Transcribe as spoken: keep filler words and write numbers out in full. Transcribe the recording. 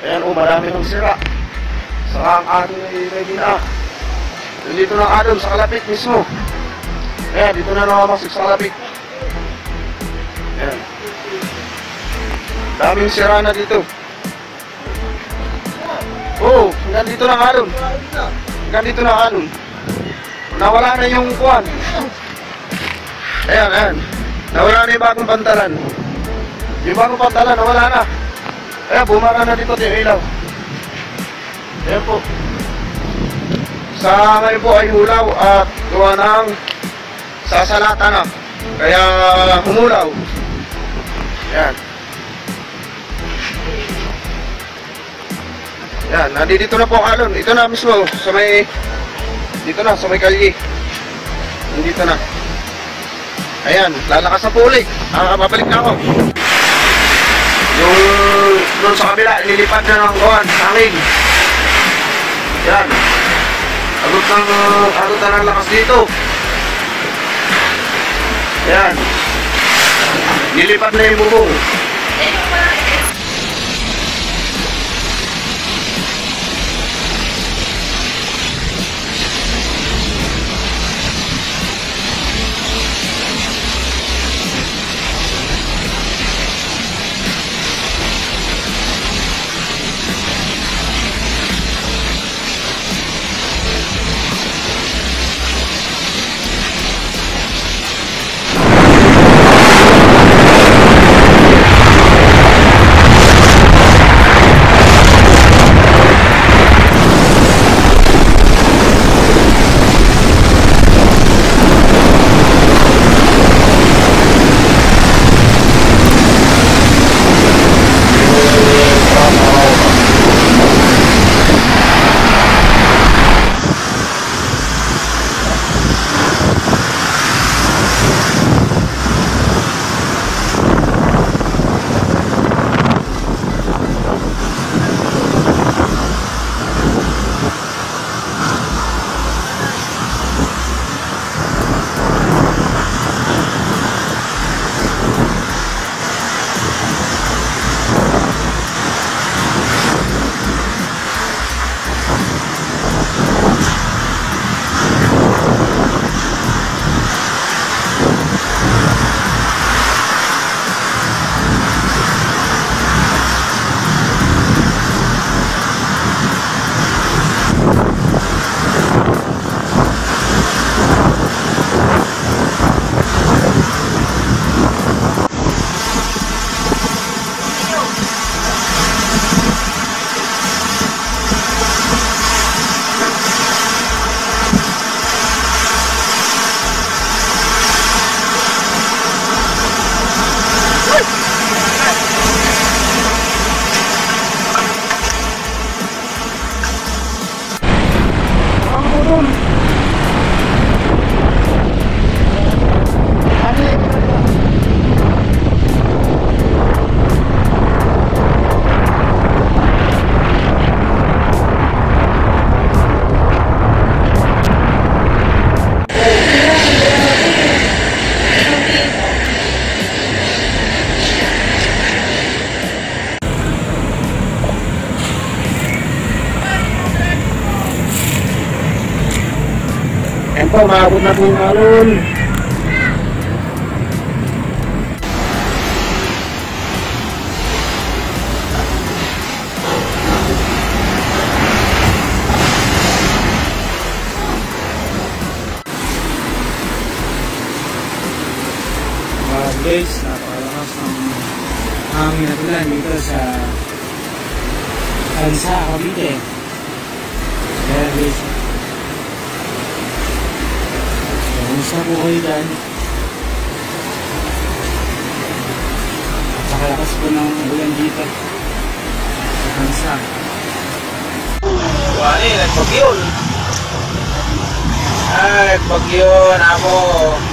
Ayan o, marami ng sira. Saka ang ating may gina. Dito na alon sa kalapit mismo. Ayan, dito na nakamasik sa kalapit. Ayan. Daming sira na dito. Oh, hanggang dito na alon. Hanggang dito na alon. Nawala na yung kuwan. Ayan, ayan. Nawala na yung bagong pantalan. Yung bagong pantalan, nawala na. Ayan, bumara na dito yung ilaw. Ayan po. Sa ngayon po ay hulaw at gawa ng sasalata na. Kaya humulaw. Ayan. Ayan, nandito na po ang alon. Ito na mismo, sa may... Dito na, sa may kalye. Dito na. Ayan, lalakas na po ulit. Ah, babalik na ako. Yung doon sa kabila, nilipad na ng gawan, hangin. Yan. Agot ng, agot na ng lakas dito. Yan. Nilipad na yung bubong. Po, maabot na po yung alon. Uh, guys, napakalakas ng hangin at ulan dito sa Pagasa, Cavite. Kaya guys, kumusta po kayo dyan? Napakalakas po ng ulan dito sa Pagasa. Wali, nagbagyon. Ah, nagbagyon ako.